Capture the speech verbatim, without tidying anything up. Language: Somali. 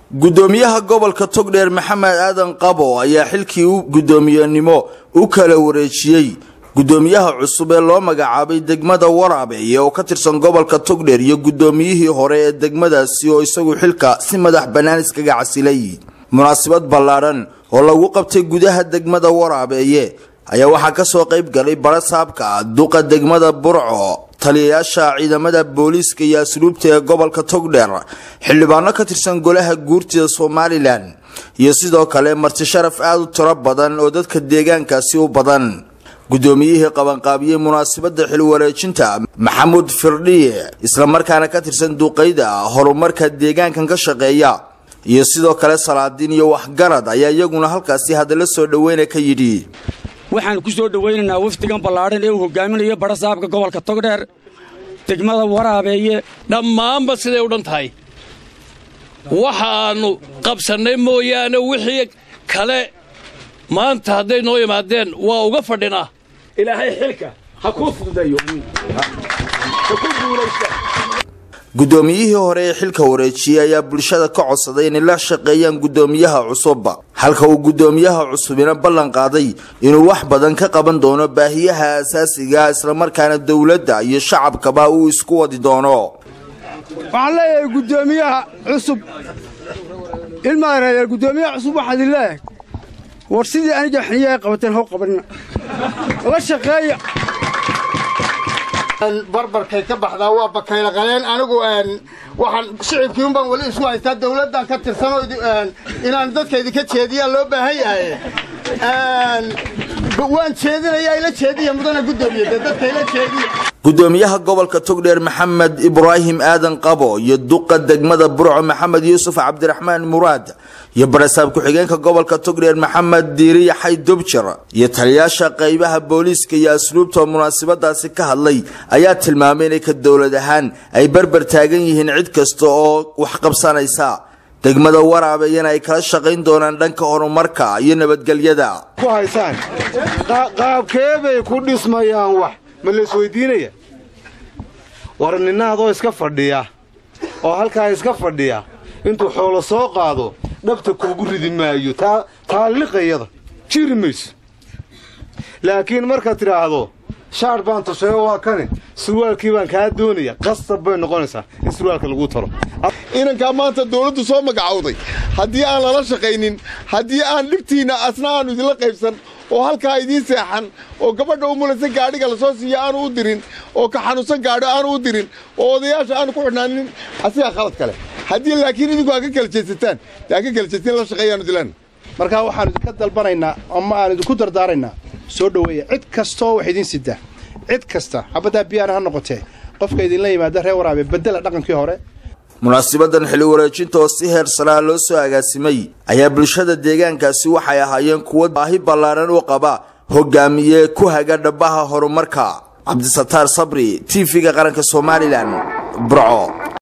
gudoomiyaha gobolka Togdheer Maxamed Aadan Qabo ayaa xilkii uu gudoomiyanimo u kala wareejiyay gudoomiyaha cusub ee loo magacaabay degmada Waraabe oo ka tirsan gobolka Togdheer iyo gudoomiyihii hore ee degmadaasi oo isagu xilka si madax banaan iskaga casilay munaasabad ballaaran oo lagu qabtay gudaha degmada Waraabe ayaa waxa ka soo qayb galay barasaabka duqa degmada Burco taliyayaasha ciidamada booliiska iyo asluubta ee gobolka Togdheer xildhibaano ka tirsan golaha guurtida Soomaaliland iyo sidoo kale marti sharaf aad u tiro badan oo dadka deegaankaasi u badan gudoomiyihii qaban qaabiyay munaasabada xil wareejinta Maxamuud Firdhiye isla markaana ka tirsan duqeyda horumarka deegaankan ka shaqeeya iyo sidoo kale salaadiin iyo waxgarad ayaa iyaguna halkaasi hadal soo dhaweynay ka yidhi waxaan ku soo dhaweynaynaa wafdigan ballaaran ee uu hogaaminayo barasaabka gobolka Togdheer degmada Waraabe dhammaanba siday u dhantahay waxaanu qabsanay mooyaane wixii kale maanta haday noo yimaadeen waa uga fadhinaa ilaahay xilka ha ku fududeeyo ku guulaysta gudoomiyihii hore ee xilka wareejiyay ayaa bulshada ka codsaday in la shaqeeyaan gudoomiyaha cusub halka uu gudoomiyaha cusubina ballan qaaday inuu wax badan ka qaban doono baahiyaha asaasiga isla markaana dawladda iyo shacabkaba uu isku wadi doono waxaan leeyahay gudoomiyaha cusub ilma reer gudoomiyaha cusub waxa dilaay war sidii aniga xiyay qabateen hoo qabanina la shaqeeya barbarkay ka baxdaa waa bakayla qaleen anigu aan waxaan shicibkii un baan wali isku haystaa dawladdan ka tirsan oo inaan dadkayda ka jeediyaa loo baahan yahay aan waan jeedinayaa ila jeediya mudana gudoomiyada dadka ila jeediya gudoomiyaha gobolka Togdheer Maxamed Ibrahim Aadan Qabo iyo duqa degmada Burco Maxamed Yuusuf Cabdiraxmaan Muraad iyo barasaab ku xigeenka gobolka Togdheer Maxamed Diiri Xaydubjir iyo taliyayaasha qaybaha booliiska iyo asluubta munaasabadaasi ka hadlay ayaa tilmaamay in ka dawlad ahaan ay barbar taagan yihiin cid kasta oo wax qabsanaysa degmada Waraabe ay kala shaqeyn doonaan dhanka horumarka iyo nabadgelyada ku haysan qaabkeebay ku dhismayaan wax ma la isweydiinaya warninaadoo iska fadhiya oo halka iska fadhiya intuu xoolo soo qaado dhabta kuugu ridi maayo taa taaliqayada jirmayso laakiin marka tiraahdo shaar baan tusheeyo waa kan surwaalkii baan ka doonaya qasab bay noqonaysaa in surwaalka lagu taro inanka maanta dawladdu soo magacawday hadii aan la shaqeynin hadii aan dhibtiina asna aan idin la qaybsan oo halka idin seexan oo gabadha u mulaysan gaadhiga la soo siiyo aan u dirin oo ka xanuunsan gaadho aan u dirin oo odayaasha aan ku xidhnaanin asiga khalad kale hadii laakiin idinku ka kala jeestaan taa ka kala jeesteen la shaqeeyaan dilan marka waxaan idin ka dalbanaynaa ama aan idin ku dardaaraynaa soo dhaweeya cid kasto wax idin sida cid kasta habada biyana ha noqotee qofka idin la yimaada reer Waraabe bedela dhaqankii hore munaasabadan xil wareejinta oo si heer sare loo soo agaasimay ayaa bulshada deegaankaasi waxay ahaayeen kuwa baahi ballaaran u qaba hogaamiye ku haga dhabaha horumarka Cabdi Sattar Sabri T V-ga qaranka Soomaaliland Burco.